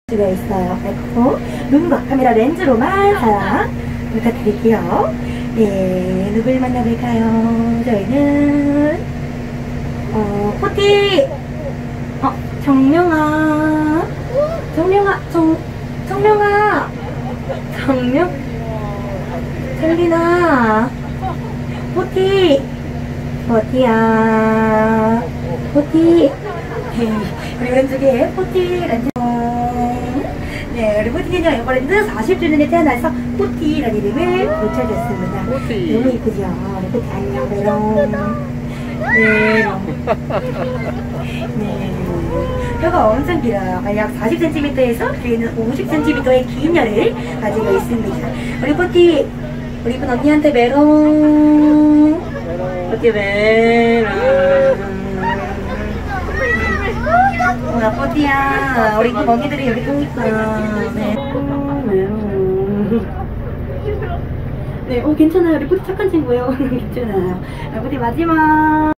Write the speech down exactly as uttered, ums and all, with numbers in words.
수가 있어요. 그리고 눈과 카메라 렌즈로만 사랑 부탁드릴게요. 네, 누굴 만나볼까요? 저희는 어, 포티! 어, 정룡아. 정룡아, 정, 정룡아. 정룡? 정린아. 포티. 포티야. 포티. 우리 왼쪽에 포티 렌즈. 네, 우리 포티는요, 에버랜드 사십 주년에 태어나서 포티라는 이름을 붙여줬습니다. 포티. 너무 이쁘죠? 우리 포티 안녕, 메롱. 네. 네. 혀가 엄청 길어요. 약 사십 센티미터에서 뒤에는 오십 센티미터의 긴 혀를 가지고 있습니다. 우리 포티, 우리 이쁜 언니한테 메롱. 포티 메롱. 어, 포티야, 우리 이쁜 언니들이 여기 또 있어. 네. 네, 어, 괜찮아요. 우리 포티 착한 친구예요. 괜찮아요. 포티 마지막.